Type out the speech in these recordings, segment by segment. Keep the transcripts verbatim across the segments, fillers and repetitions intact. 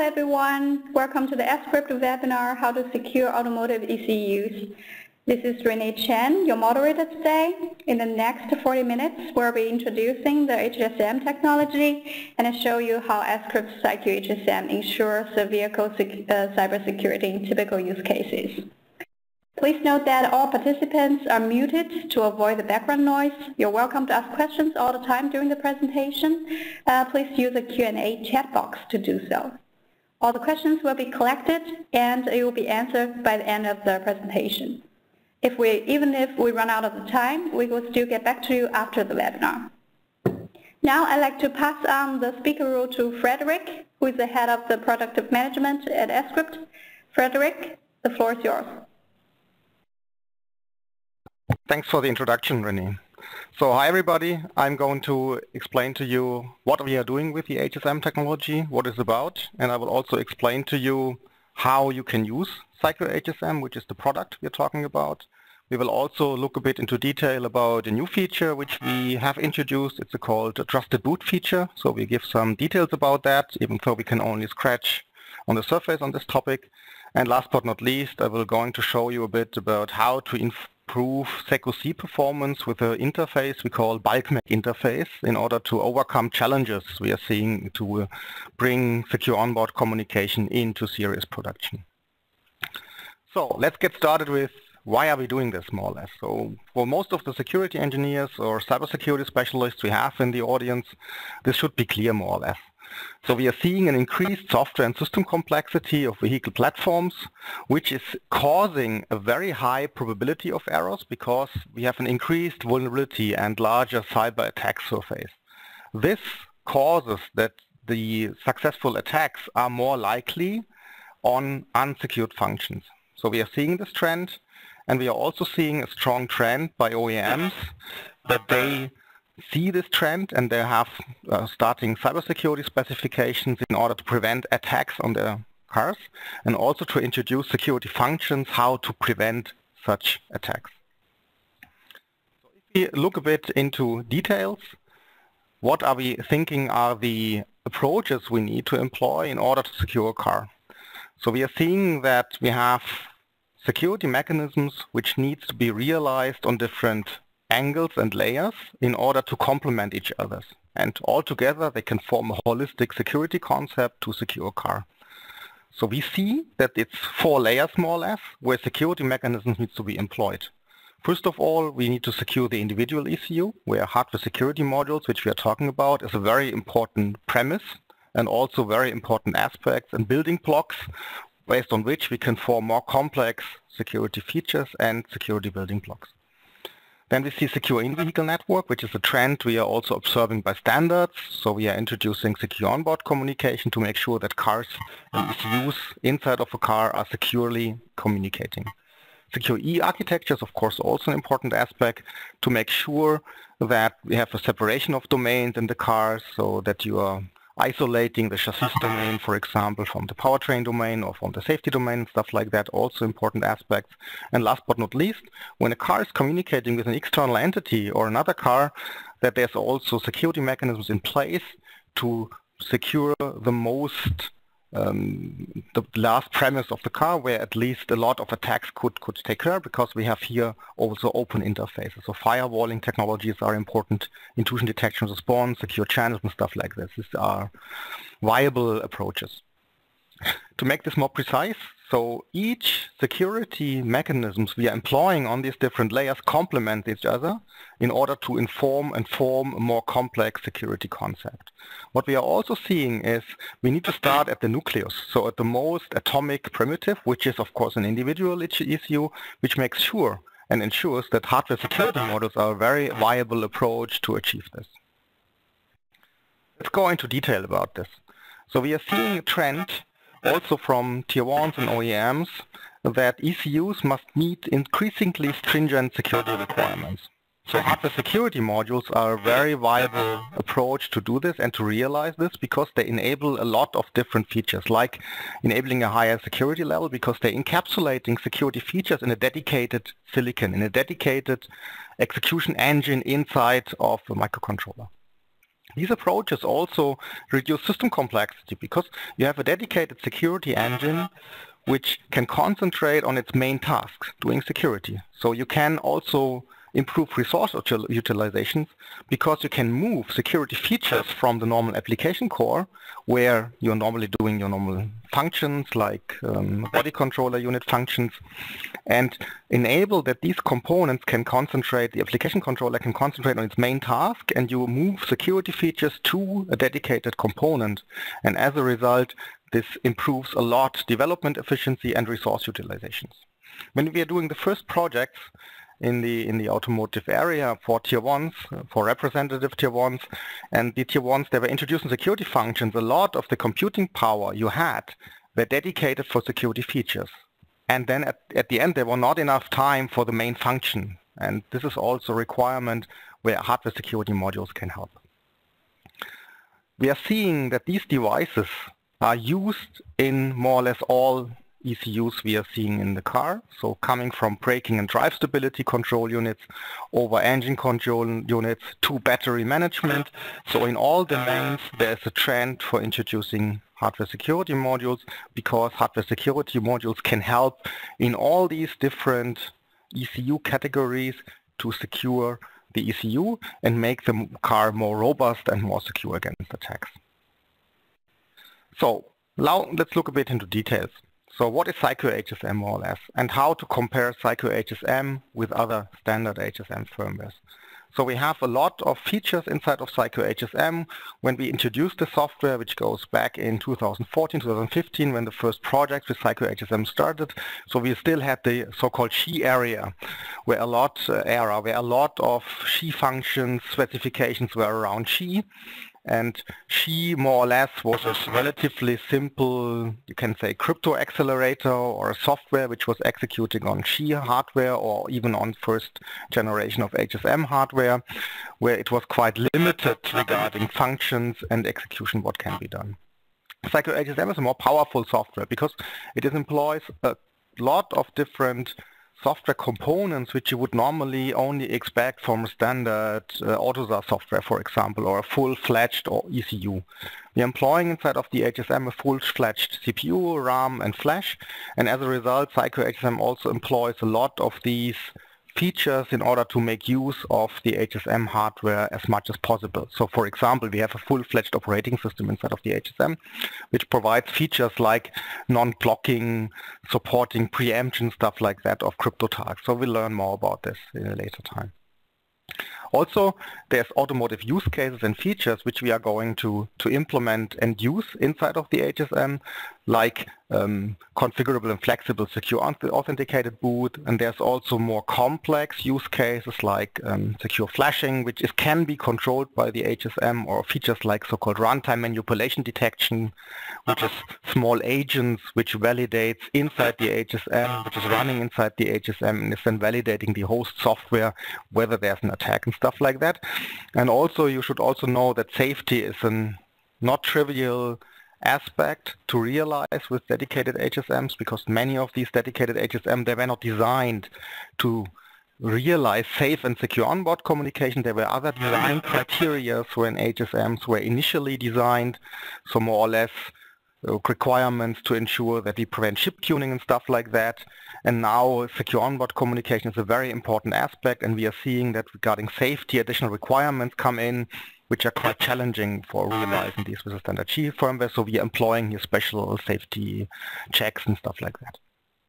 everyone. Welcome to the ESCRYPT webinar, How to Secure Automotive E C Us. This is Renee Chen, your moderator today. In the next forty minutes, we'll be introducing the H S M technology and show you how ESCRYPT CycurHSM ensures the vehicle uh, cybersecurity in typical use cases. Please note that all participants are muted to avoid the background noise. You're welcome to ask questions all the time during the presentation. Uh, please use the Q and A chat box to do so. All the questions will be collected and it will be answered by the end of the presentation. If we, even if we run out of the time, we will still get back to you after the webinar. Now I'd like to pass on the speaker role to Frederick, who is the head of the product management at ESCRYPT. Frederick, the floor is yours. Thanks for the introduction, Renee. So hi everybody, I'm going to explain to you what we are doing with the H S M technology, what it's about, and I will also explain to you how you can use CycurHSM, which is the product we're talking about. We will also look a bit into detail about a new feature which we have introduced. It's called a trusted boot feature, so we give some details about that, even though we can only scratch on the surface on this topic. And last but not least, I will going to show you a bit about how to improve CycurC performance with an interface we call bulk make interface in order to overcome challenges we are seeing to bring secure onboard communication into serious production. So let's get started with why are we doing this more or less. So for most of the security engineers or cybersecurity specialists we have in the audience, this should be clear more or less. So we are seeing an increased software and system complexity of vehicle platforms, which is causing a very high probability of errors because we have an increased vulnerability and larger cyber attack surface. This causes that the successful attacks are more likely on unsecured functions. So we are seeing this trend, and we are also seeing a strong trend by O E Ms that they see this trend and they have uh, starting cybersecurity specifications in order to prevent attacks on their cars and also to introduce security functions how to prevent such attacks. So if we look a bit into details, what are we thinking are the approaches we need to employ in order to secure a car? So we are seeing that we have security mechanisms which needs to be realized on different angles and layers in order to complement each other. And altogether they can form a holistic security concept to secure a car. So we see that it's four layers more or less where security mechanisms needs to be employed. First of all, we need to secure the individual E C U, where hardware security modules, which we are talking about, is a very important premise and also very important aspects and building blocks based on which we can form more complex security features and security building blocks. Then we see secure in-vehicle network, which is a trend we are also observing by standards. So we are introducing secure onboard communication to make sure that cars and E C Us inside of a car are securely communicating. Secure E-architecture is of course also an important aspect to make sure that we have a separation of domains in the cars so that you are isolating the chassis domain, for example, from the powertrain domain or from the safety domain, stuff like that, also important aspects. And last but not least, when a car is communicating with an external entity or another car, that there's also security mechanisms in place to secure the most, um, the last premise of the car, where at least a lot of attacks could, could take care, because we have here also open interfaces. So firewalling technologies are important, intrusion detection response, secure channels and stuff like this. These are viable approaches. To make this more precise, so each security mechanisms we are employing on these different layers complement each other in order to inform and form a more complex security concept. What we are also seeing is we need to start at the nucleus, so at the most atomic primitive, which is of course an individual E C U, which makes sure and ensures that hardware security models are a very viable approach to achieve this. Let's go into detail about this. So we are seeing a trend also from tier ones and O E Ms that E C Us must meet increasingly stringent security requirements. So hardware security modules are a very viable approach to do this and to realize this, because they enable a lot of different features, like enabling a higher security level because they're encapsulating security features in a dedicated silicon, in a dedicated execution engine inside of a microcontroller. These approaches also reduce system complexity because you have a dedicated security engine which can concentrate on its main tasks, doing security. So you can also improve resource utilizations because you can move security features from the normal application core where you're normally doing your normal functions like um, body controller unit functions, and enable that these components can concentrate, the application controller can concentrate on its main task, and you move security features to a dedicated component. And as a result, this improves a lot development efficiency and resource utilizations. When we are doing the first projects in the in the automotive area for tier ones, for representative tier ones, and the tier ones, they were introducing security functions. A lot of the computing power you had were dedicated for security features. And then at, at the end, there were not enough time for the main function. And this is also a requirement where hardware security modules can help. We are seeing that these devices are used in more or less all E C Us we are seeing in the car. So coming from braking and drive stability control units over engine control units to battery management. So in all domains, there's a trend for introducing hardware security modules because hardware security modules can help in all these different E C U categories to secure the E C U and make the car more robust and more secure against attacks. So now let's look a bit into details. So what is CycurHSM more or less, and how to compare CycurHSM with other standard H S M firmwares. So we have a lot of features inside of CycurHSM. When we introduced the software, which goes back in two thousand fourteen, two thousand fifteen, when the first project with CycurHSM started, so we still had the so-called S H I area, where a lot uh, era, where a lot of S H I functions, specifications were around S H I. And S H I more or less was a relatively simple, you can say, crypto accelerator or a software which was executing on S H I hardware or even on first generation of H S M hardware, where it was quite limited regarding functions and execution, what can be done. CycurHSM is a more powerful software because it employs a lot of different software components which you would normally only expect from standard uh, AutoSAR software, for example, or a full-fledged or E C U. We are employing inside of the H S M a full-fledged C P U, RAM, and flash, and as a result, CycurHSM also employs a lot of these features in order to make use of the H S M hardware as much as possible. So for example, we have a full-fledged operating system inside of the H S M, which provides features like non-blocking, supporting preemption, stuff like that of crypto tasks. So we'll learn more about this in a later time. Also, there's automotive use cases and features which we are going to, to implement and use inside of the H S M, like um, configurable and flexible secure authenticated boot. And there's also more complex use cases like um, secure flashing, which is, can be controlled by the H S M, or features like so-called runtime manipulation detection, which is small agents which validates inside the H S M, which is running inside the H S M and is then validating the host software, whether there's an attack and stuff like that. And also, you should also know that safety is a not trivial aspect to realize with dedicated H S Ms, because many of these dedicated H S M, they were not designed to realize safe and secure onboard communication. There were other design criteria when H S Ms were initially designed, so more or less uh, requirements to ensure that we prevent chip tuning and stuff like that. And now secure onboard communication is a very important aspect, and we are seeing that regarding safety, additional requirements come in which are quite challenging for realizing these with a standard S H I firmware. So we are employing here special safety checks and stuff like that.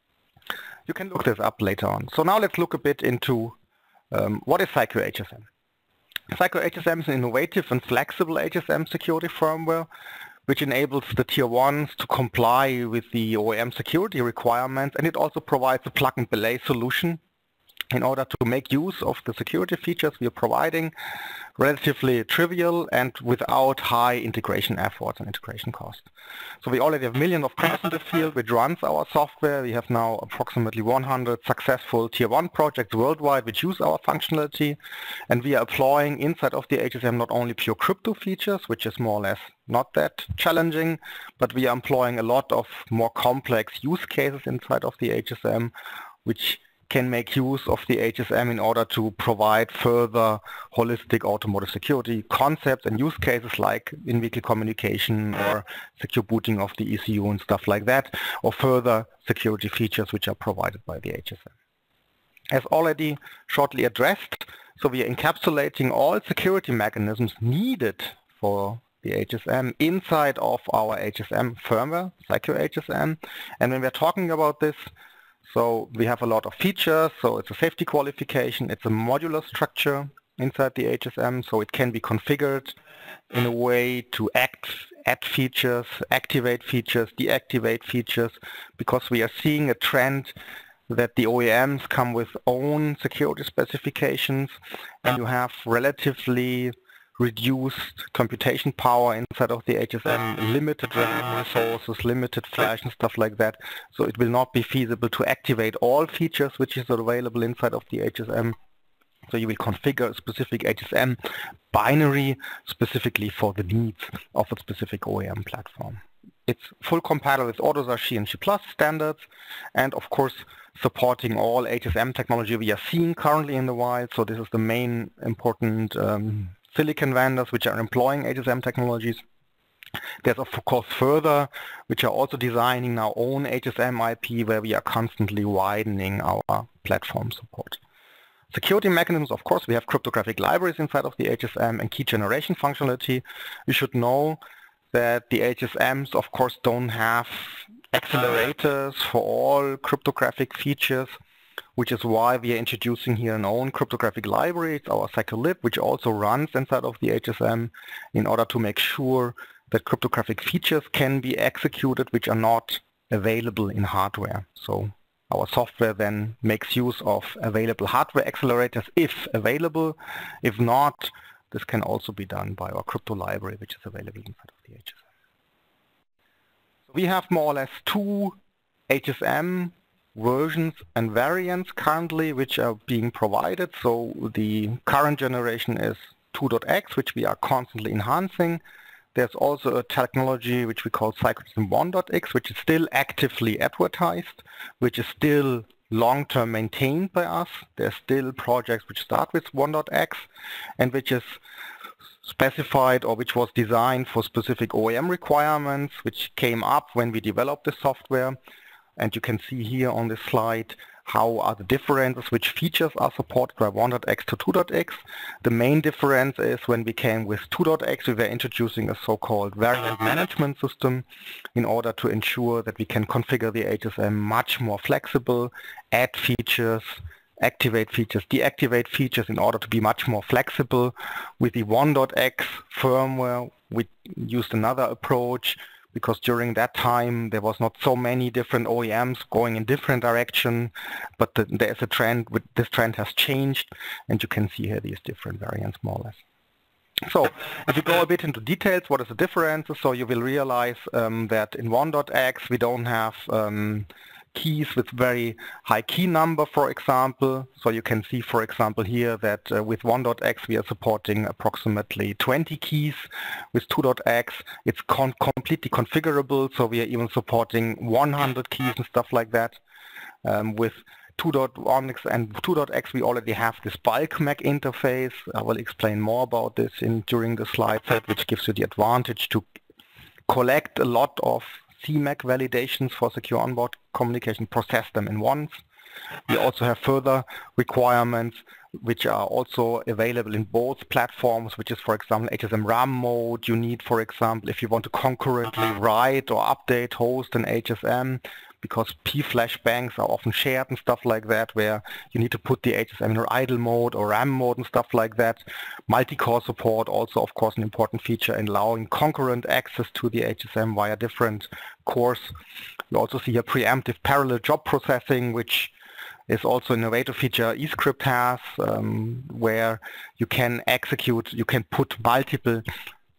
You can look this up later on. So now let's look a bit into um, what is CycurHSM. CycurHSM is an innovative and flexible H S M security firmware which enables the tier ones to comply with the O E M security requirements, and it also provides a plug and play solution in order to make use of the security features we are providing, relatively trivial and without high integration efforts and integration cost. So we already have millions of cars in the field which runs our software. We have now approximately one hundred successful tier one projects worldwide which use our functionality, and we are employing inside of the H S M not only pure crypto features, which is more or less not that challenging, but we are employing a lot of more complex use cases inside of the H S M, which can make use of the H S M in order to provide further holistic automotive security concepts and use cases like in-vehicle communication or secure booting of the E C U and stuff like that, or further security features which are provided by the H S M. As already shortly addressed, so we are encapsulating all security mechanisms needed for the H S M inside of our H S M firmware, CycurHSM. And when we're talking about this, so we have a lot of features, so it's a safety qualification, it's a modular structure inside the H S M, so it can be configured in a way to act, add features, activate features, deactivate features, because we are seeing a trend that the O E Ms come with own security specifications, and you have relatively reduced computation power inside of the H S M, limited RAM resources, limited flash and stuff like that. So it will not be feasible to activate all features which is available inside of the H S M. So you will configure a specific H S M binary specifically for the needs of a specific O E M platform. It's full compatible with AUTOSAR C and C plus standards, and of course supporting all H S M technology we are seeing currently in the wild. So this is the main important um, silicon vendors which are employing H S M technologies. There's of course further which are also designing our own H S M I P, where we are constantly widening our platform support. Security mechanisms, of course, we have cryptographic libraries inside of the H S M and key generation functionality. You should know that the H S Ms of course don't have accelerators for all cryptographic features, which is why we are introducing here an own cryptographic library. It's our CycurLib, which also runs inside of the H S M in order to make sure that cryptographic features can be executed which are not available in hardware. So our software then makes use of available hardware accelerators if available. If not, this can also be done by our crypto library, which is available inside of the H S M. So we have more or less two H S M versions and variants currently which are being provided. So the current generation is two point x, which we are constantly enhancing. There's also a technology which we call CycurHSM one point x, which is still actively advertised, which is still long-term maintained by us. There's still projects which start with one point x and which is specified or which was designed for specific O E M requirements, which came up when we developed the software. And you can see here on this slide how are the differences, which features are supported by one point x to two point x. The main difference is when we came with two point x, we were introducing a so-called variant management system in order to ensure that we can configure the H S M much more flexible, add features, activate features, deactivate features in order to be much more flexible. With the one point x firmware, we used another approach, because during that time there was not so many different O E Ms going in different direction, but the, there is a trend, with, this trend has changed, and you can see here these different variants more or less. So if you go a bit into details, what is the difference? So you will realize um, that in one point x we don't have um, keys with very high key number, for example. So you can see, for example, here that uh, with one point x we are supporting approximately twenty keys. With two point x it's con completely configurable, so we are even supporting one hundred keys and stuff like that. Um, with two point one x and two point x we already have this bulk M A C interface. I will explain more about this in during the slide set, which gives you the advantage to collect a lot of C M A C validations for secure onboard communication, process them in once. We also have further requirements which are also available in both platforms, which is, for example, H S M RAM mode. You need, for example, if you want to concurrently write or update, host an H S M, because P-flash banks are often shared and stuff like that, where you need to put the H S M in idle mode or RAM mode and stuff like that. Multi-core support also, of course, an important feature in allowing concurrent access to the H S M via different cores. You also see a preemptive parallel job processing, which is also an innovative feature ESCRYPT has, um, where you can execute, you can put multiple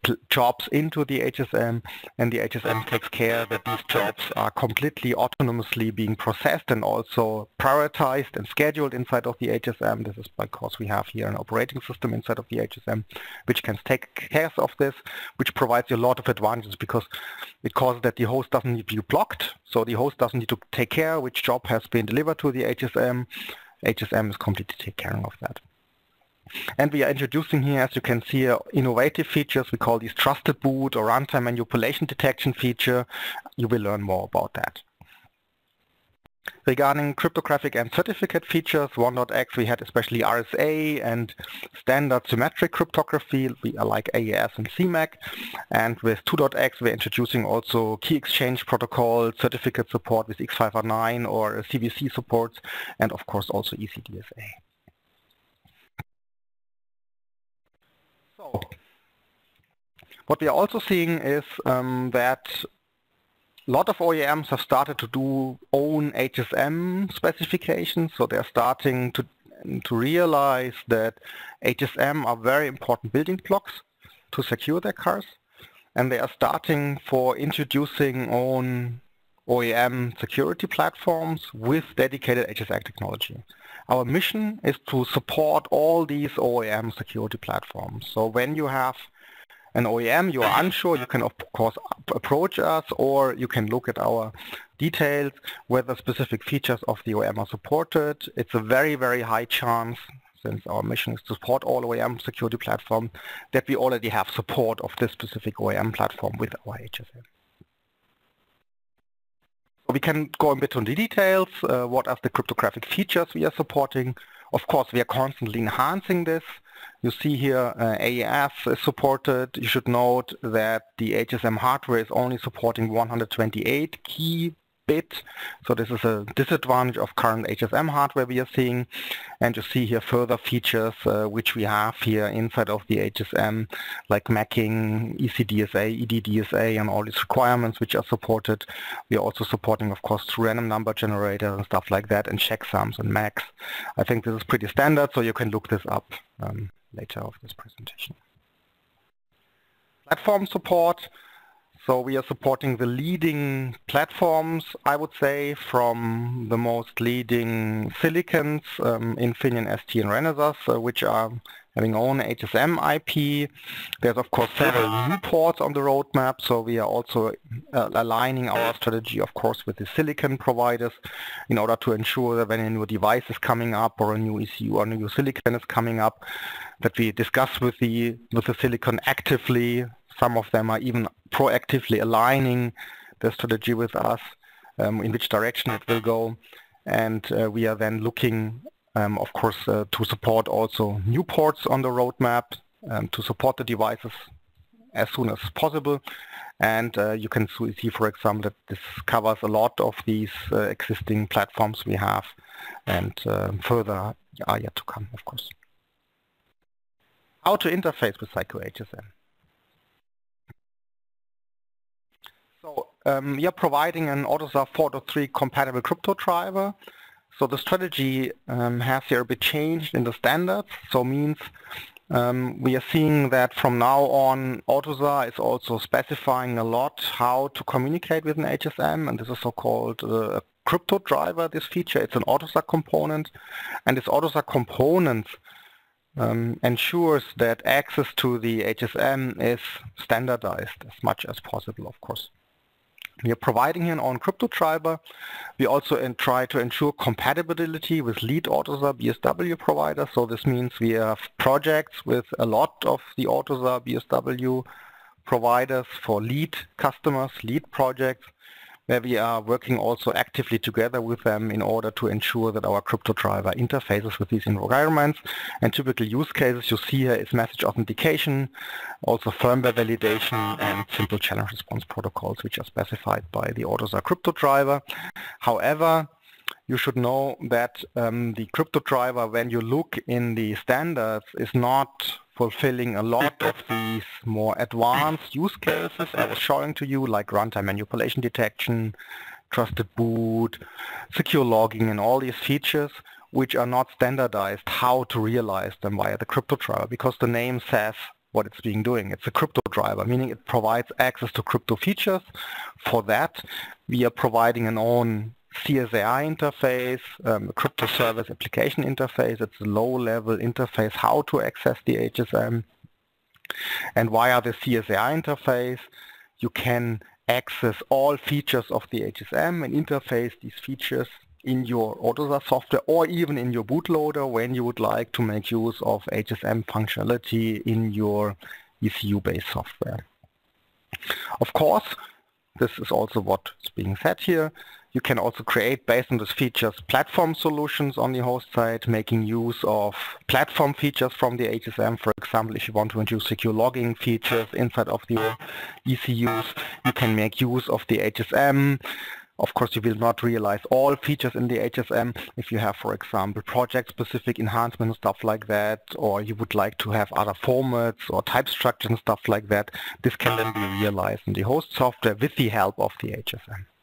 jobs into the H S M, and the H S M takes care that these jobs are completely autonomously being processed and also prioritized and scheduled inside of the H S M. This is because we have here an operating system inside of the H S M which can take care of this, which provides you a lot of advantages because it causes that the host doesn't need to be blocked, so the host doesn't need to take care which job has been delivered to the H S M. H S M is completely taking care of that. And we are introducing here, as you can see, uh, innovative features. We call these trusted boot or runtime manipulation detection feature. You will learn more about that. Regarding cryptographic and certificate features, one dot x we had especially R S A and standard symmetric cryptography, we are like A E S and C MAC. And with two dot x we're introducing also key exchange protocol, certificate support with X five R nine or C B C supports, and of course also E C D S A. So, what we are also seeing is um, that a lot of O E Ms have started to do own H S M specifications, so they're starting to, to realize that H S M are very important building blocks to secure their cars, and they are starting for introducing own O E M security platforms with dedicated H S M technology. Our mission is to support all these O E M security platforms. So when you have an O E M, you are unsure, you can of course approach us, or you can look at our details whether specific features of the O E M are supported. It's a very, very high chance, since our mission is to support all O E M security platforms, that we already have support of this specific O E M platform with our H S M. We can go a bit into the details. Uh, what are the cryptographic features we are supporting? Of course, we are constantly enhancing this. You see here uh, A E S is supported. You should note that the H S M hardware is only supporting one hundred twenty-eight key bit. So this is a disadvantage of current H S M hardware we are seeing. And you see here further features uh, which we have here inside of the H S M, like macking, E C D S A, E D D S A, and all these requirements which are supported. We are also supporting, of course, random number generators and stuff like that, and checksums and max. I think this is pretty standard, so you can look this up um, later of this presentation. Platform support. So we are supporting the leading platforms, I would say, from the most leading silicons, um, Infineon, S T, and Renesas, uh, which are having own H S M I P. There's, of course, several new ports on the roadmap, so we are also uh, aligning our strategy, of course, with the silicon providers in order to ensure that when a new device is coming up or a new E C U or a new silicon is coming up, that we discuss with the, with the silicon actively. Some of them are even proactively aligning the strategy with us, um, in which direction it will go. And uh, we are then looking, um, of course, uh, to support also new ports on the roadmap, um, to support the devices as soon as possible. And uh, you can see, for example, that this covers a lot of these uh, existing platforms we have, and uh, further are yet to come, of course. How to interface with CycurHSM. So um, we are providing an AUTOSAR four point three compatible crypto driver. So the strategy um, has here a bit changed in the standards. So means um, we are seeing that from now on AUTOSAR is also specifying a lot how to communicate with an H S M, and this is so-called uh, a crypto driver, this feature. It's an AUTOSAR component, and this AUTOSAR component um, ensures that access to the H S M is standardized as much as possible, of course. We are providing here an own crypto driver. We also in, try to ensure compatibility with lead AUTOSAR B S W providers. So this means we have projects with a lot of the AUTOSAR B S W providers for lead customers, lead projects, where we are working also actively together with them in order to ensure that our crypto driver interfaces with these environments. And typical use cases you see here is message authentication, also firmware validation, and simple challenge response protocols, which are specified by the AUTOSAR crypto driver. However, you should know that um, the crypto driver, when you look in the standards, is not fulfilling a lot of these more advanced use cases I was showing to you, like runtime manipulation detection, trusted boot, secure logging, and all these features, which are not standardized how to realize them via the crypto driver, because the name says what it's being doing. It's a crypto driver, meaning it provides access to crypto features. For that, we are providing an own C S A I interface, um, a crypto service application interface. It's a low-level interface how to access the H S M. And via the C S A I interface, you can access all features of the H S M and interface these features in your AUTOSAR software or even in your bootloader when you would like to make use of H S M functionality in your E C U-based software. Of course, this is also what's being said here. You can also create, based on these features, platform solutions on the host side, making use of platform features from the H S M. For example, if you want to introduce secure logging features inside of your E C Us, you can make use of the H S M. Of course, you will not realize all features in the H S M if you have, for example, project-specific enhancements and stuff like that, or you would like to have other formats or type structures and stuff like that. This can then be realized in the host software with the help of the H S M.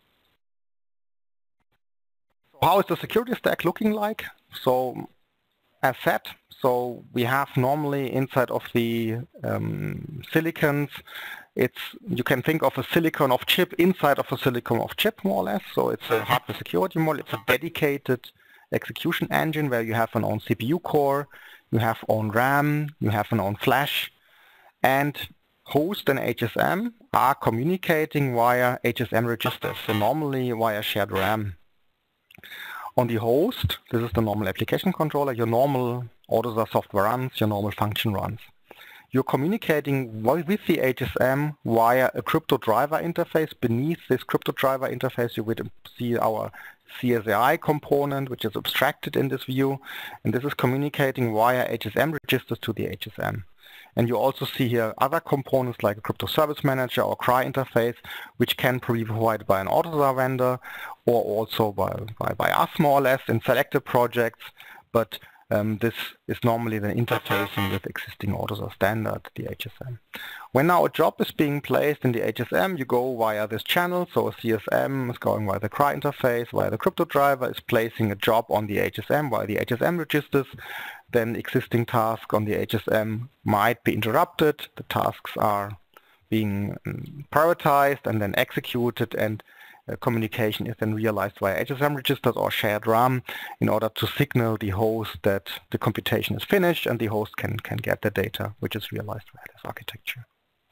How is the security stack looking like? So, as said, so we have normally inside of the um, silicons, it's, you can think of a silicon of chip inside of a silicon of chip, more or less. So it's a hardware security model. It's a dedicated execution engine where you have an own C P U core, you have own RAM, you have an own flash, and host and H S M are communicating via H S M registers, so normally via shared RAM. On the host, this is the normal application controller, your normal AUTOSAR software runs, your normal function runs. You're communicating with the H S M via a crypto driver interface. Beneath this crypto driver interface, you would see our C S A I component, which is abstracted in this view, and this is communicating via H S M registers to the H S M. And you also see here other components like a crypto service manager or C R I interface, which can be provided by an AUTOSAR vendor or also by, by, by us more or less in selected projects. But um, this is normally the interfacing with existing AUTOSAR standard, the H S M. When now a job is being placed in the H S M, you go via this channel. So a C S M is going via the C R I interface, via the crypto driver is placing a job on the H S M via the H S M registers. Then existing tasks on the H S M might be interrupted. The tasks are being prioritized and then executed, and uh, communication is then realized via H S M registers or shared RAM in order to signal the host that the computation is finished and the host can, can get the data, which is realized via this architecture.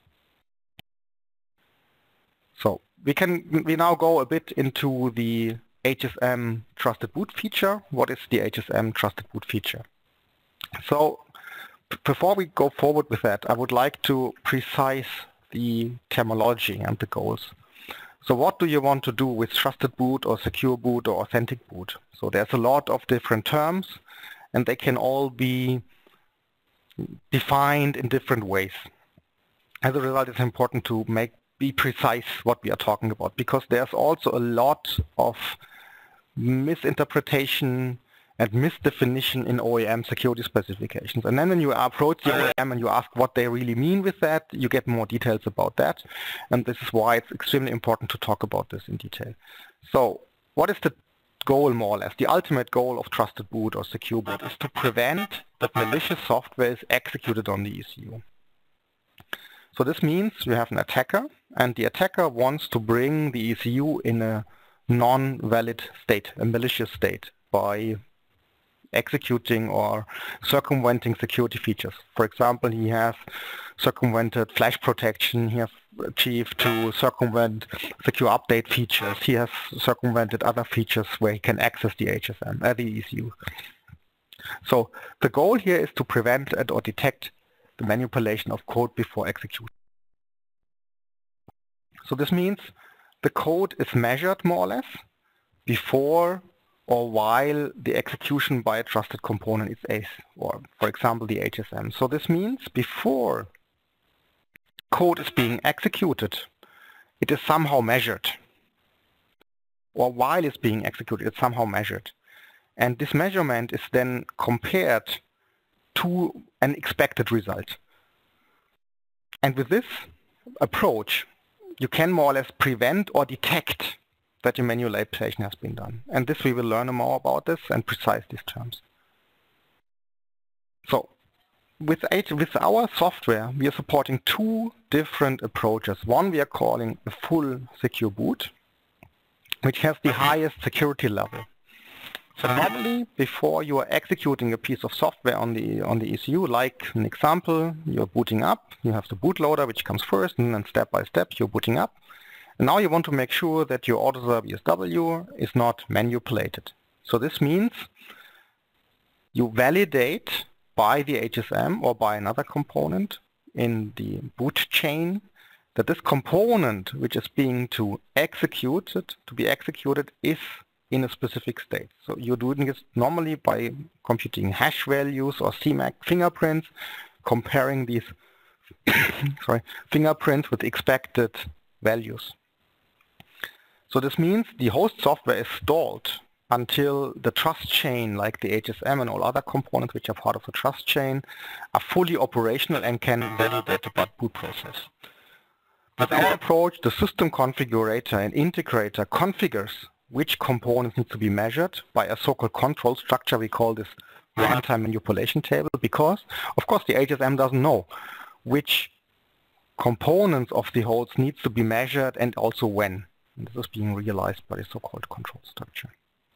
So we can we now go a bit into the H S M trusted boot feature. What is the H S M trusted boot feature? So before we go forward with that, I would like to precise the terminology and the goals. So what do you want to do with trusted boot or secure boot or authentic boot? So there's a lot of different terms and they can all be defined in different ways. As a result, it's important to make be precise what we are talking about, because there's also a lot of misinterpretation and misdefinition in O E M security specifications. And then when you approach the O E M and you ask what they really mean with that, you get more details about that. And this is why it's extremely important to talk about this in detail. So what is the goal, more or less? The ultimate goal of trusted boot or secure boot is to prevent that malicious software is executed on the E C U. So this means you have an attacker, and the attacker wants to bring the E C U in a non-valid state, a malicious state, by executing or circumventing security features. For example, he has circumvented flash protection, he has achieved to circumvent secure update features, he has circumvented other features where he can access the H S M, uh, the E C U. So the goal here is to prevent and or detect the manipulation of code before execution. So this means the code is measured more or less before or while the execution by a trusted component is A C E, or for example the H S M. So this means before code is being executed, it is somehow measured. Or while it's being executed, it's somehow measured. And this measurement is then compared to an expected result. And with this approach, you can more or less prevent or detect that your manipulation has been done. And this we will learn more about this and precise these terms. So with, with our software, we are supporting two different approaches. One we are calling a full secure boot, which has the highest security level. So normally, before you are executing a piece of software on the on the E C U, like an example, you're booting up, you have the bootloader which comes first, and then step by step you're booting up. And now you want to make sure that your AutoServer B S W is not manipulated. So this means you validate by the H S M or by another component in the boot chain that this component which is being to executed to be executed is in a specific state. So you're doing this normally by computing hash values or C M A C fingerprints, comparing these sorry, fingerprints with expected values. So this means the host software is stalled until the trust chain, like the H S M and all other components which are part of the trust chain, are fully operational and can validate the boot process. With our approach, the system configurator and integrator configures which components need to be measured by a so-called control structure. We call this runtime manipulation table, because, of course, the H S M doesn't know which components of the host needs to be measured and also when. And this is being realized by the so-called control structure.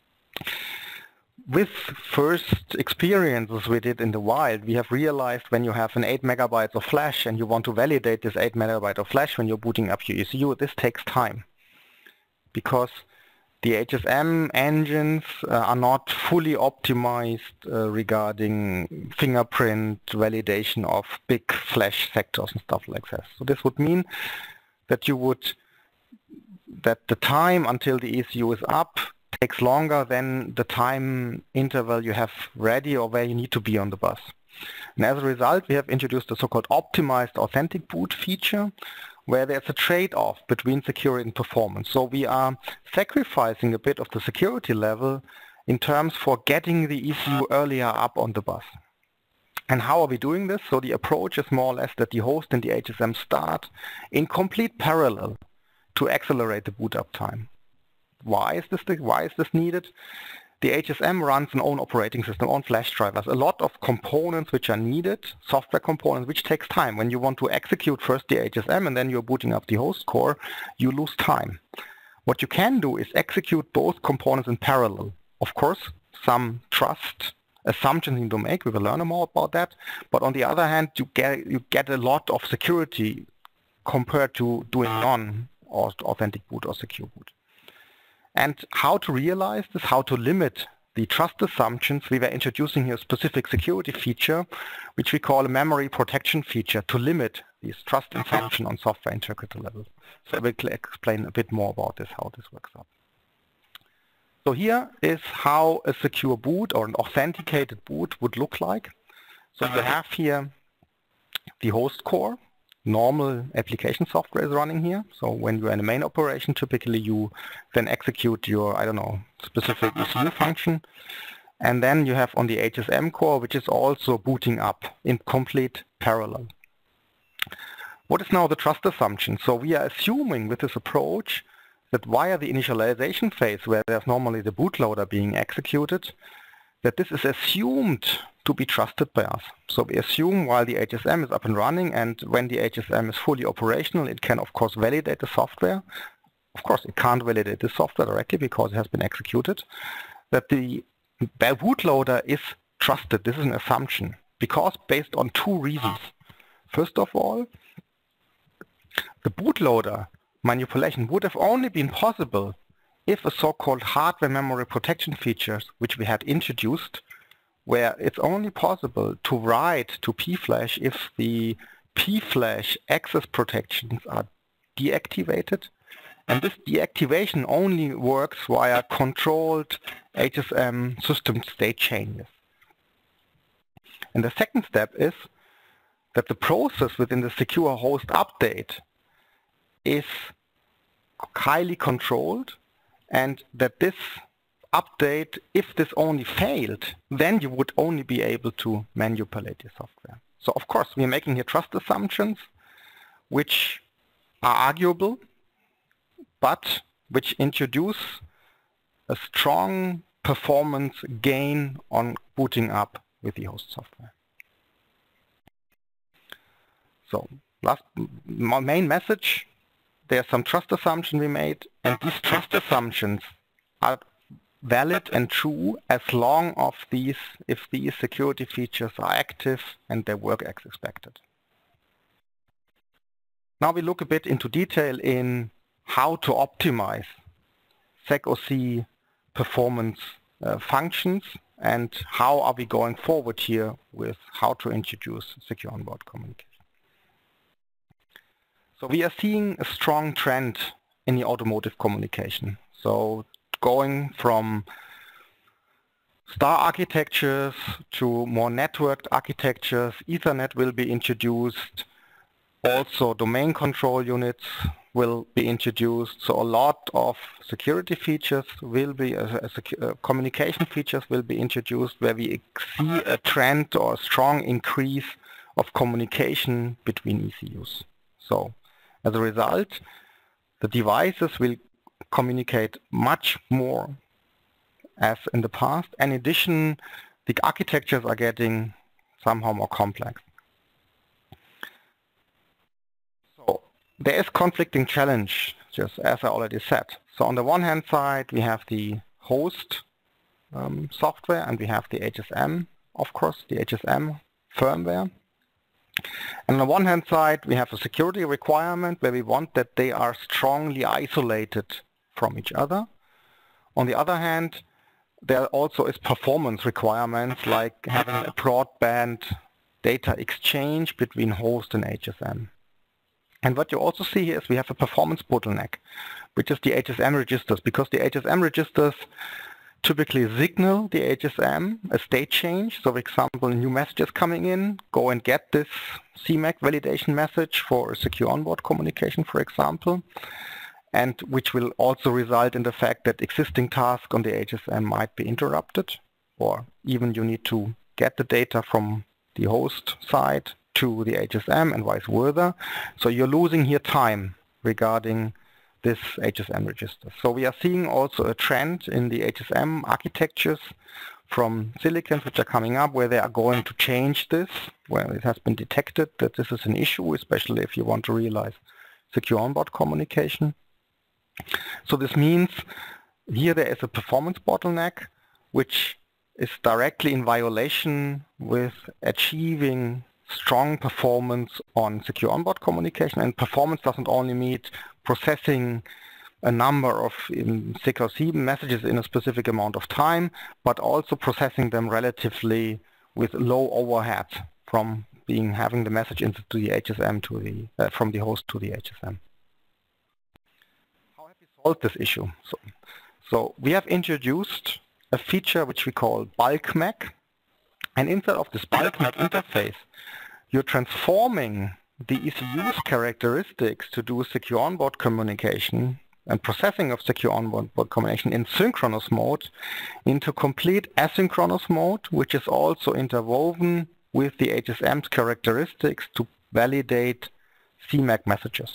With first experiences we did in the wild, we have realized when you have an eight megabytes of flash and you want to validate this eight megabyte of flash when you're booting up your E C U, this takes time, because the H S M engines uh, are not fully optimized uh, regarding fingerprint validation of big flash sectors and stuff like that. So this would mean that you would that the time until the E C U is up takes longer than the time interval you have ready or where you need to be on the bus. And as a result, we have introduced a so-called optimized authentic boot feature, where there's a trade-off between security and performance. So we are sacrificing a bit of the security level in terms for getting the E C U earlier up on the bus. And how are we doing this? So the approach is more or less that the host and the H S M start in complete parallel to accelerate the boot up time. Why is this, why is this needed? The H S M runs an own operating system, own flash drivers, a lot of components which are needed, software components, which takes time. When you want to execute first the H S M and then you're booting up the host core, you lose time. What you can do is execute both components in parallel. Of course, some trust assumptions you need to make, we will learn more about that, but on the other hand, you get, you get a lot of security compared to doing non-authentic boot or secure boot. And how to realize this, how to limit the trust assumptions, we were introducing here a specific security feature, which we call a memory protection feature, to limit these trust assumptions on software interpreter level. So I will explain a bit more about this, how this works out. So here is how a secure boot or an authenticated boot would look like. So you have here the host core. Normal application software is running here. So when you're in a main operation, typically you then execute your, I don't know, specific E C U function. And then you have on the H S M core, which is also booting up in complete parallel. What is now the trust assumption? So we are assuming with this approach that via the initialization phase, where there's normally the bootloader being executed, that this is assumed to be trusted by us. So we assume while the H S M is up and running, and when the H S M is fully operational, it can of course validate the software. Of course it can't validate the software directly because it has been executed. That the bootloader is trusted. This is an assumption, because based on two reasons. First of all, the bootloader manipulation would have only been possible if a so-called hardware memory protection features, which we had introduced, where it's only possible to write to P flash if the P flash access protections are deactivated. And this deactivation only works via controlled H S M system state changes. And the second step is that the process within the secure host update is highly controlled, and that this update, if this only failed, then you would only be able to manipulate your software. So of course we are making here trust assumptions which are arguable, but which introduce a strong performance gain on booting up with the host software. So last main message, there's some trust assumption we made, and these trust assumptions are valid and true as long as these, if these security features are active and they work as expected. Now we look a bit into detail in how to optimize SecOC performance uh, functions and how are we going forward here with how to introduce secure onboard communication. So we are seeing a strong trend in the automotive communication. So going from star architectures to more networked architectures, Ethernet will be introduced. Also domain control units will be introduced. So a lot of security features will be, uh, uh, communication features will be introduced where we see a trend or a strong increase of communication between E C Us. So as a result, the devices will communicate much more as in the past. In addition, the architectures are getting somehow more complex. So there is conflicting challenge, just as I already said. So on the one hand side, we have the host um, software and we have the H S M, of course, the H S M firmware. And on the one hand side, we have a security requirement where we want that they are strongly isolated from each other. On the other hand, there also is performance requirements like having a broadband data exchange between host and H S M. And what you also see here is we have a performance bottleneck, which is the H S M registers, because the H S M registers typically signal the H S M a state change. So for example, new messages coming in, go and get this C MAC validation message for a secure onboard communication, for example, and which will also result in the fact that existing tasks on the H S M might be interrupted, or even you need to get the data from the host side to the H S M and vice versa. So you're losing here time regarding this H S M register. So we are seeing also a trend in the H S M architectures from silicons which are coming up where they are going to change this, where it has been detected that this is an issue, especially if you want to realize secure onboard communication. So this means here there is a performance bottleneck which is directly in violation with achieving strong performance on secure onboard communication. And performance doesn't only mean processing a number of SecOC messages in a specific amount of time, but also processing them relatively with low overhead from being having the message into the H S M to the uh, from the host to the H S M. How have we solved this issue? So, so we have introduced a feature which we call bulk M A C, and inside of this bulk M A C interface, you're transforming the E C U's characteristics to do secure onboard communication and processing of secure onboard communication in synchronous mode into complete asynchronous mode, which is also interwoven with the H S M's characteristics to validate C MAC messages.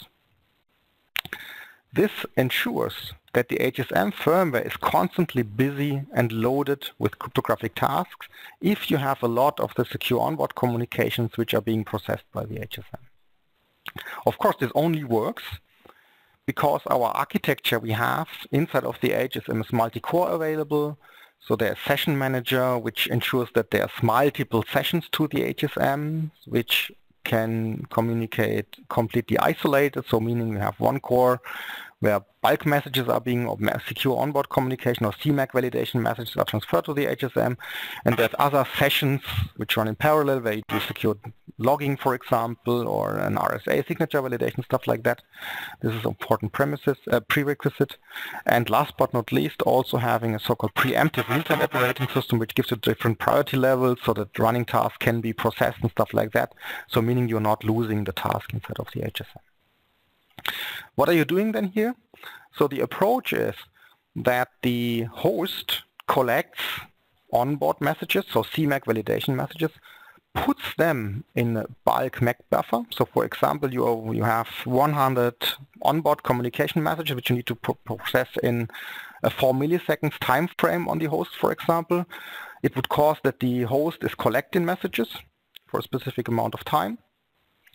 This ensures that the H S M firmware is constantly busy and loaded with cryptographic tasks if you have a lot of the secure onboard communications which are being processed by the H S M. Of course, this only works because our architecture we have inside of the H S M is multi-core available. So there's session manager, which ensures that there's multiple sessions to the H S M, which can communicate completely isolated. So meaning we have one core where bulk messages are being, or secure onboard communication or C MAC validation messages are transferred to the H S M. And there's other sessions which run in parallel where you do secure logging, for example, or an R S A signature validation, stuff like that. This is important premises, uh, prerequisite. And last but not least, also having a so-called preemptive real-time operating system, which gives you different priority levels so that running tasks can be processed and stuff like that. So meaning you're not losing the task inside of the H S M. What are you doing then here? So the approach is that the host collects onboard messages, so C MAC validation messages, puts them in a bulk M A C buffer. So for example, you, you have one hundred onboard communication messages which you need to pro process in a four milliseconds time frame on the host, for example. It would cause that the host is collecting messages for a specific amount of time.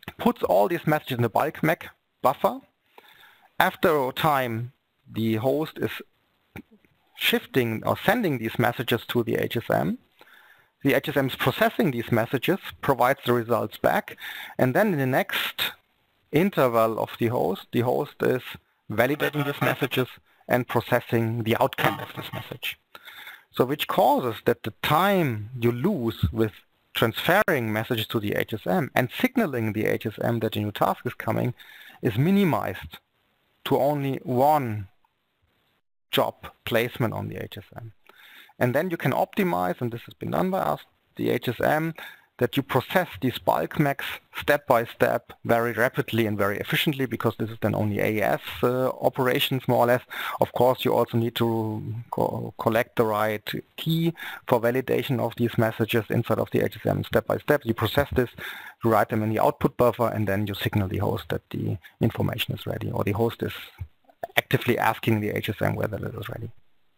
puts all these messages in the bulk M A C buffer. After a time, the host is shifting or sending these messages to the H S M. The H S M is processing these messages, provides the results back, and then in the next interval of the host, the host is validating these messages and processing the outcome of this message. So which causes that the time you lose with transferring messages to the H S M and signaling the H S M that a new task is coming is minimized to only one job placement on the H S M. And then you can optimize, and this has been done by us, the H S M, that you process these bulk M A Cs step by step very rapidly and very efficiently, because this is then only A E S uh, operations more or less. Of course, you also need to co collect the right key for validation of these messages inside of the H S M step by step. You process this, you write them in the output buffer, and then you signal the host that the information is ready, or the host is actively asking the H S M whether it is ready.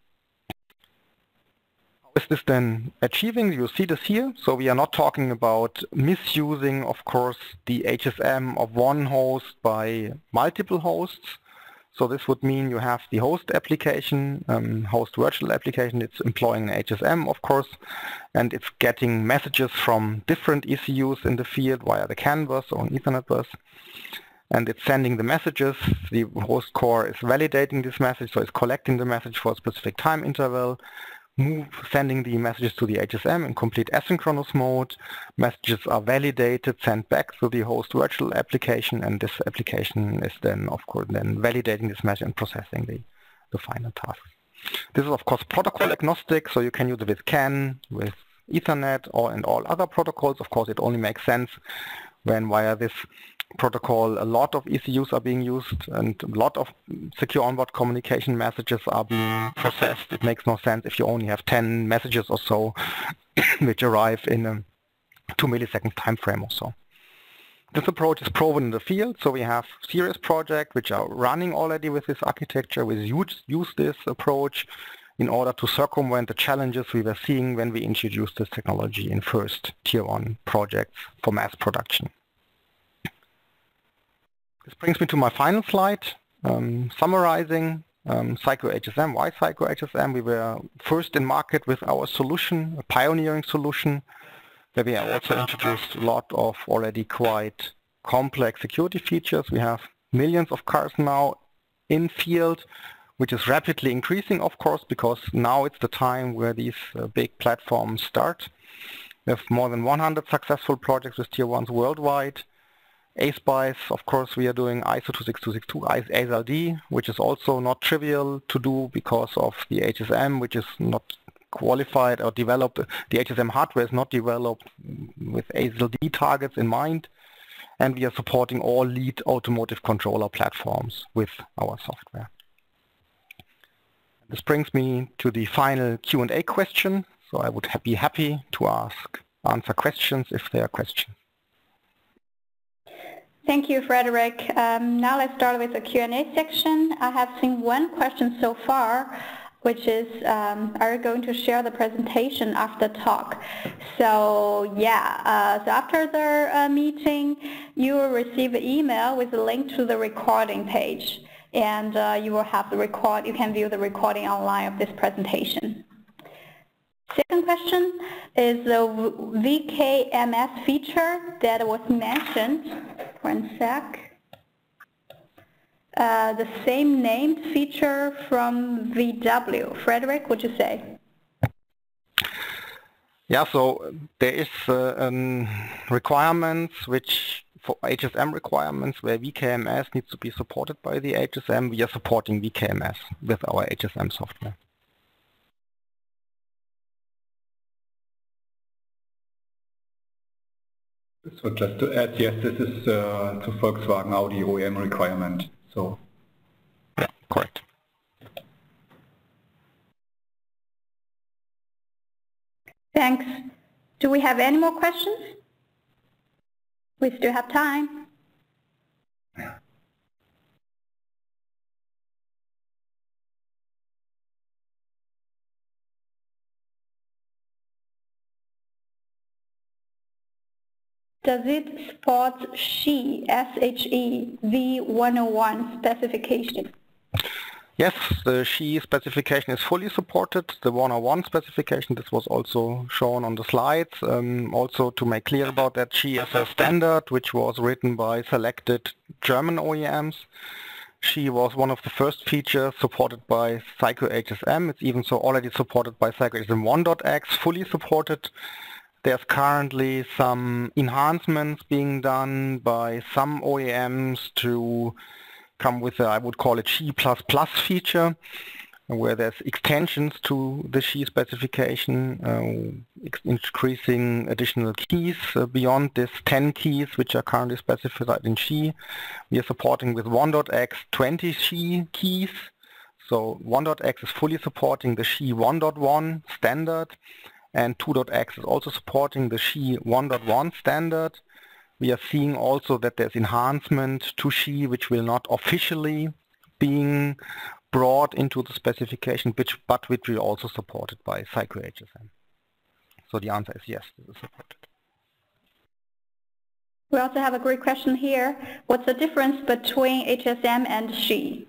Is this then achieving? You see this here. So we are not talking about misusing, of course, the H S M of one host by multiple hosts. So this would mean you have the host application, um, host virtual application. It's employing an H S M, of course, and it's getting messages from different E C Us in the field via the CAN bus or an Ethernet bus. And it's sending the messages. The host core is validating this message, so it's collecting the message for a specific time interval. Move, sending the messages to the H S M in complete asynchronous mode. Messages are validated, sent back to the host virtual application, and this application is then, of course, then validating this message and processing the, the final task. This is, of course, protocol agnostic, so you can use it with CAN, with Ethernet, or and all other protocols. Of course, it only makes sense when via this protocol a lot of E C Us are being used and a lot of secure onboard communication messages are being processed. It makes no sense if you only have ten messages or so which arrive in a two millisecond time frame or so. This approach is proven in the field, so we have serious projects which are running already with this architecture. We use, use this approach in order to circumvent the challenges we were seeing when we introduced this technology in first tier one projects for mass production. This brings me to my final slide, um, summarizing um, CycurHSM. Why CycurHSM? We were first in market with our solution, a pioneering solution, where we also introduced a lot of already quite complex security features. We have millions of cars now in field, which is rapidly increasing, of course, because now it's the time where these uh, big platforms start. We have more than one hundred successful projects with tier ones worldwide. A SPICE, of course, we are doing I S O two six two six two, A S L D, which is also not trivial to do because of the H S M, which is not qualified or developed. The H S M hardware is not developed with A S L D targets in mind. And we are supporting all lead automotive controller platforms with our software. This brings me to the final Q and A question. So I would be happy to ask, answer questions if there are questions. Thank you, Frederick. Um, now let's start with the Q and A section. I have seen one question so far, which is, um, are you going to share the presentation after the talk? So yeah, uh, so after the uh, meeting, you will receive an email with a link to the recording page, and uh, you will have the record. You can view the recording online of this presentation. Second question is the V K M S feature that was mentioned. One sec. Uh, the same named feature from V W. Frederick, would you say? Yeah, so there is uh, um, requirements which for H S M requirements where V K M S needs to be supported by the H S M. We are supporting V K M S with our H S M software. So just to add, yes, this is uh, to Volkswagen Audi O E M requirement. So yeah, correct. Thanks. Do we have any more questions? We still have time. Does it support S H E, S H E V one oh one specification? Yes, the S H E specification is fully supported. The one oh one specification, this was also shown on the slides. Um, also to make clear about that, S H E is a standard which was written by selected German O E Ms. S H E was one of the first features supported by CycurHSM. It's even so already supported by CycurHSM one dot x, fully supported. There's currently some enhancements being done by some O E Ms to come with a, I would call it S H E plus plus feature, where there's extensions to the S H E specification, uh, increasing additional keys uh, beyond this ten keys which are currently specified in S H E. We are supporting with one dot x twenty S H E keys. So one dot x is fully supporting the S H E one dot one standard, and two dot x is also supporting the S H E one dot one standard. We are seeing also that there's enhancement to S H E which will not officially being brought into the specification, which, but which will also supported by CycurHSM. So the answer is yes, this is supported. We also have a great question here. What's the difference between H S M and S H E?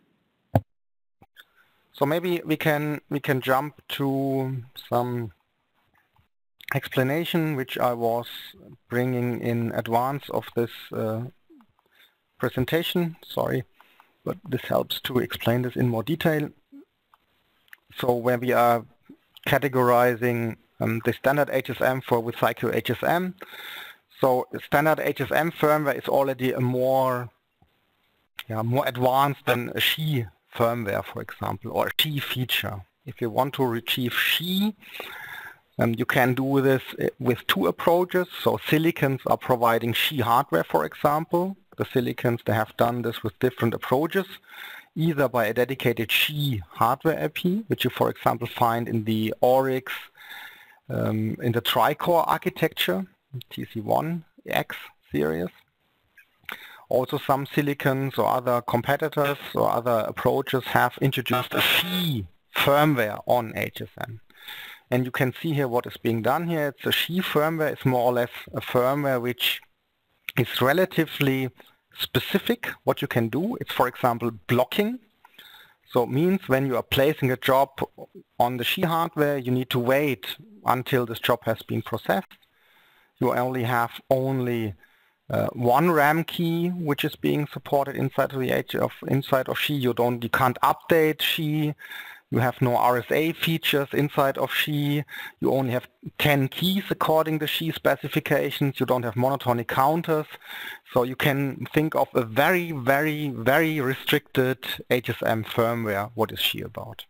So maybe we can we can jump to some explanation which I was bringing in advance of this uh, presentation. Sorry, but this helps to explain this in more detail. So where we are categorizing um, the standard H S M for with CycurHSM. So standard H S M firmware is already a more, yeah, more advanced than a S H E firmware, for example, or a S H E feature. If you want to achieve S H E, Um, you can do this with two approaches. So silicons are providing S H E hardware, for example. The silicons, they have done this with different approaches, either by a dedicated S H E hardware I P, which you, for example, find in the Oryx, um, in the tri-core architecture, T C one X series. Also some silicons or other competitors or other approaches have introduced a S H E firmware on H S M. And you can see here what is being done here. It's a S H E firmware. It's more or less a firmware which is relatively specific what you can do. It's, for example, blocking. So it means when you are placing a job on the S H E hardware, you need to wait until this job has been processed. You only have only uh, one RAM key which is being supported inside of the H of inside of S H E. You don't, you can't update S H E. You have no R S A features inside of S H E. You only have ten keys according to S H E specifications. You don't have monotonic counters. So you can think of a very, very, very restricted H S M firmware. What is S H E about?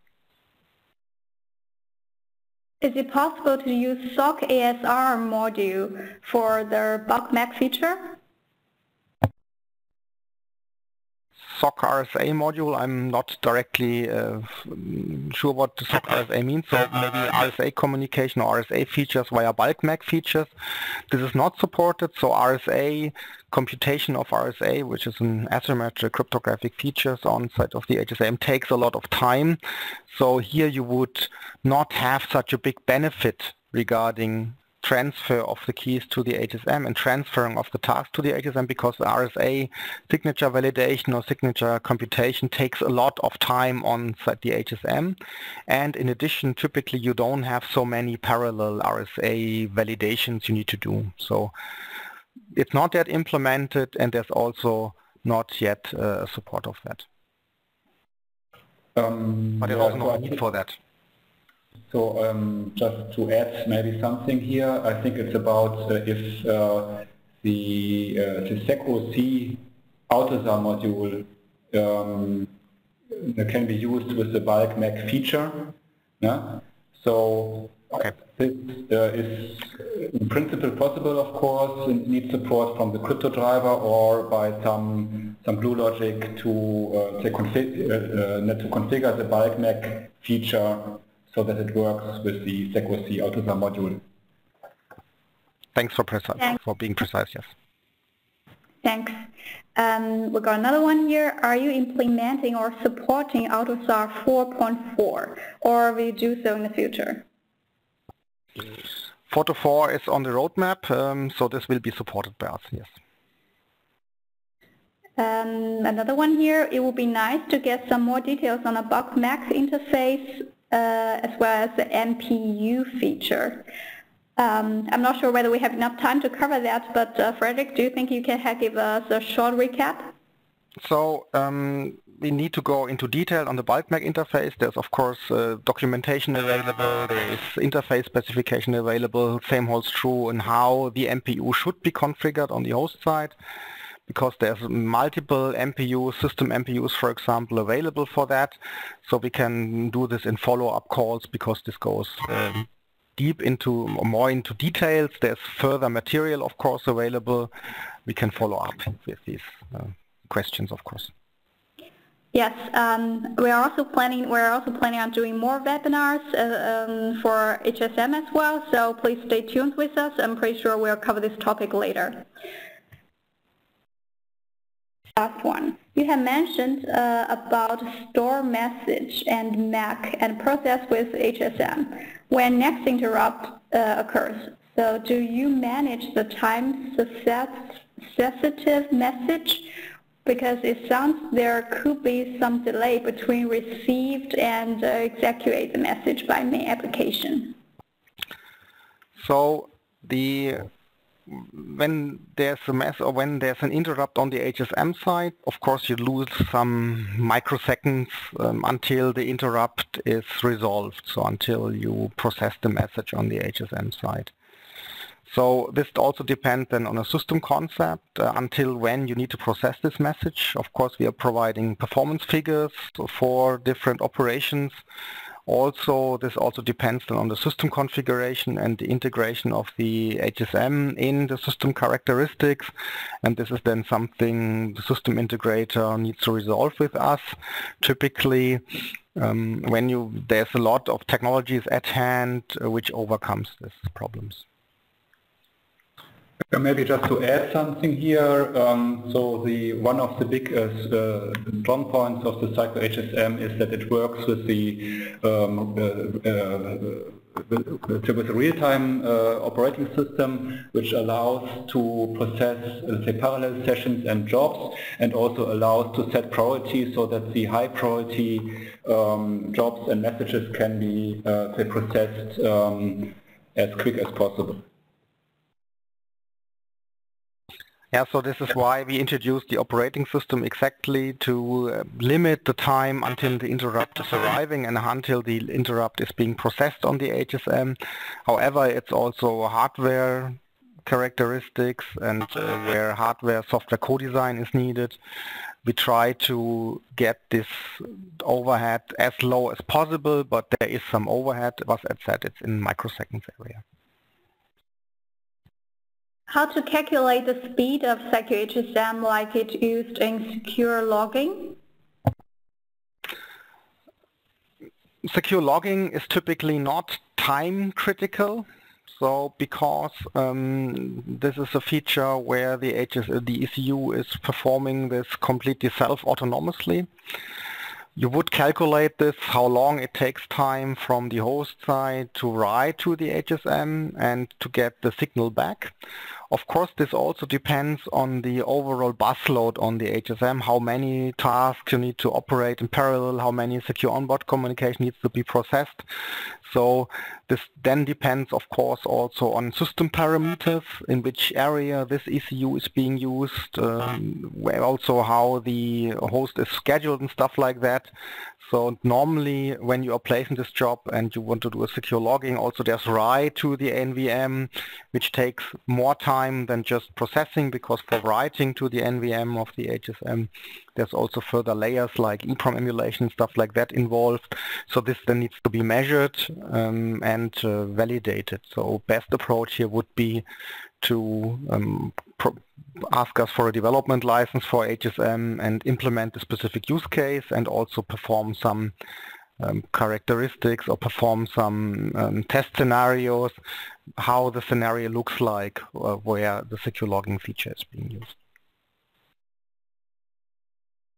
Is it possible to use S O C A S R module for the bulk M A C feature? S O C R S A module, I'm not directly uh, sure what the S O C R S A means, so maybe R S A communication or R S A features via bulk M A C features. This is not supported, so R S A, computation of R S A, which is an asymmetric cryptographic features on side of the H S M, takes a lot of time. So here you would not have such a big benefit regarding transfer of the keys to the H S M and transferring of the task to the H S M, because the R S A signature validation or signature computation takes a lot of time on the H S M. And in addition, typically you don't have so many parallel R S A validations you need to do. So it's not yet implemented, and there's also not yet uh, support of that. Um, but there's yeah, also no so need for that. So um, just to add maybe something here, I think it's about uh, if uh, the, uh, the CycurHSM AutoSAR module um, can be used with the bulk M A C feature. Yeah? So okay. This uh, is in principle possible, of course, and needs support from the crypto driver or by some some glue logic to uh, to, config uh, uh, to configure the bulk M A C feature so that it works with the CycurHSM AutoSAR module. Thanks for precise, for being precise, yes. Thanks. Um, we got another one here. Are you implementing or supporting AutoSAR four point four, or will you do so in the future? four to four is on the roadmap, um, so this will be supported by us, yes. Um, another one here, it would be nice to get some more details on a box max interface uh, as well as the M P U feature. Um, I'm not sure whether we have enough time to cover that, but uh, Frederick, do you think you can give us a short recap? So um, we need to go into detail on the bulk M A C interface. There's of course uh, documentation available, there is interface specification available, same holds true in how the M P U should be configured on the host side, because there's multiple M P Us, system M P Us for example, available for that. So we can do this in follow-up calls because this goes um, deep into, more into details. There's further material of course available. We can follow up with these uh, questions of course. Yes, um, we are also planning. We're also planning on doing more webinars uh, um, for H S M as well. So please stay tuned with us. I'm pretty sure we'll cover this topic later. Last one. You have mentioned uh, about store message and M A C and process with H S M when next interrupt uh, occurs. So do you manage the time sensitive message? Because it sounds there could be some delay between received and uh, execute the message by main application. So the when there's a mess or when there's an interrupt on the H S M side, of course you lose some microseconds um, until the interrupt is resolved, so until you process the message on the H S M side. So this also depends then on a system concept, uh, until when you need to process this message. Of course we are providing performance figures for different operations. Also, this also depends then on the system configuration and the integration of the H S M in the system characteristics, and this is then something the system integrator needs to resolve with us. Typically, um, when you there's a lot of technologies at hand uh, which overcomes these problems. Maybe just to add something here, um, so the one of the big uh, strong points of the CycurHSM is that it works with the um, uh, uh, with a real-time uh, operating system, which allows to process, let's say, parallel sessions and jobs, and also allows to set priorities so that the high priority um, jobs and messages can be uh, processed um, as quick as possible. Yeah, so this is why we introduced the operating system exactly to uh, limit the time until the interrupt is arriving and until the interrupt is being processed on the H S M. However, it's also hardware characteristics and uh, where hardware software co-design is needed. We try to get this overhead as low as possible, but there is some overhead. As I said, it's in microseconds area. How to calculate the speed of CycurHSM like it used in secure logging? Secure logging is typically not time critical. So because um, this is a feature where the, H S, the E C U is performing this completely self-autonomously, you would calculate this, how long it takes time from the host side to write to the H S M and to get the signal back. Of course, this also depends on the overall bus load on the H S M, how many tasks you need to operate in parallel, how many secure onboard communication needs to be processed. So this then depends, of course, also on system parameters, in which area this E C U is being used, um, where also how the host is scheduled and stuff like that. So normally when you are placing this job and you want to do a secure logging, also there's write to the N V M, which takes more time than just processing, because for writing to the N V M of the H S M, there's also further layers like EEPROM emulation, stuff like that involved. So this then needs to be measured um, and uh, validated. So best approach here would be to um, pro ask us for a development license for H S M and implement a specific use case, and also perform some um, characteristics or perform some um, test scenarios, how the scenario looks like uh, where the secure logging feature is being used.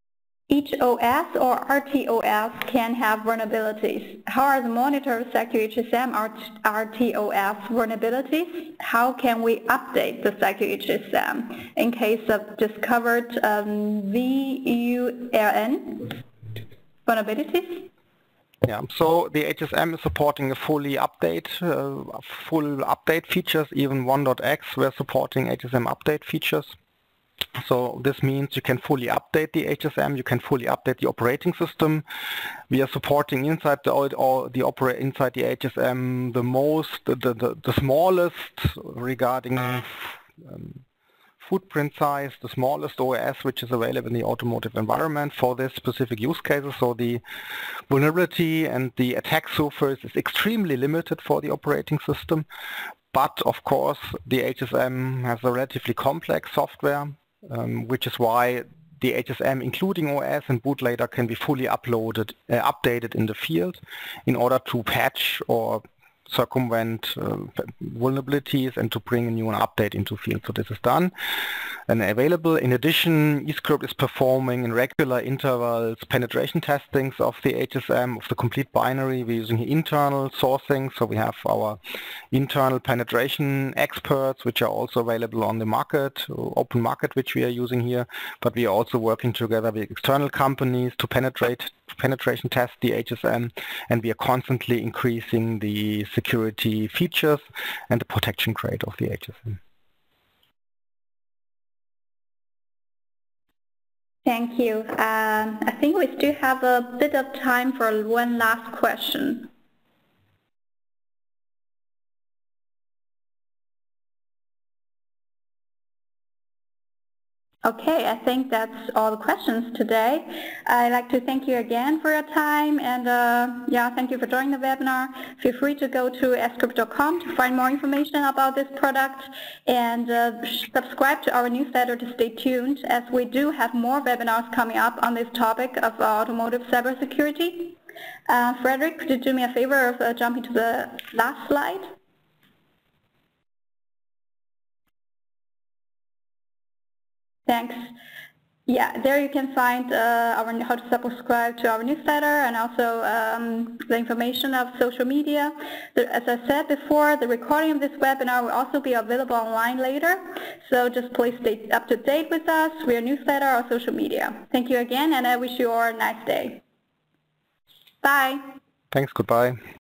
Each O S or R T O S can have vulnerabilities. How are the monitored CycurHSM R T O S vulnerabilities? How can we update the CycurHSM in case of discovered um, V U L N vulnerabilities? Yeah, so the H S M is supporting a fully update, uh, full update features. Even one dot x we're supporting H S M update features. So this means you can fully update the H S M, you can fully update the operating system. We are supporting inside the or the operate inside the H S M the most, the the, the smallest regarding um, footprint size, the smallest O S which is available in the automotive environment for this specific use cases. So the vulnerability and the attack surface is extremely limited for the operating system. But of course, the H S M has a relatively complex software, um, which is why the H S M, including O S and bootloader, can be fully uploaded, uh, updated in the field in order to patch or circumvent uh, vulnerabilities and to bring a new update into field. So this is done and available. In addition, ESCRYPT is performing in regular intervals penetration testings of the H S M, of the complete binary. We're using internal sourcing, so we have our internal penetration experts, which are also available on the market, open market, which we are using here, but we are also working together with external companies to penetrate penetration test the H S M, and we are constantly increasing the security features and the protection grade of the H S M. Thank you. Um, I think we still have a bit of time for one last question. Okay, I think that's all the questions today. I'd like to thank you again for your time, and uh, yeah, thank you for joining the webinar. Feel free to go to ESCRYPT dot com to find more information about this product, and uh, subscribe to our newsletter to stay tuned, as we do have more webinars coming up on this topic of automotive cybersecurity. Uh, Frederick, could you do me a favor of uh, jumping to the last slide? Thanks. Yeah, there you can find uh, our, how to subscribe to our newsletter, and also um, the information of social media. The, as I said before, the recording of this webinar will also be available online later, so just please stay up to date with us via newsletter or social media. Thank you again, and I wish you all a nice day. Bye. Thanks, goodbye.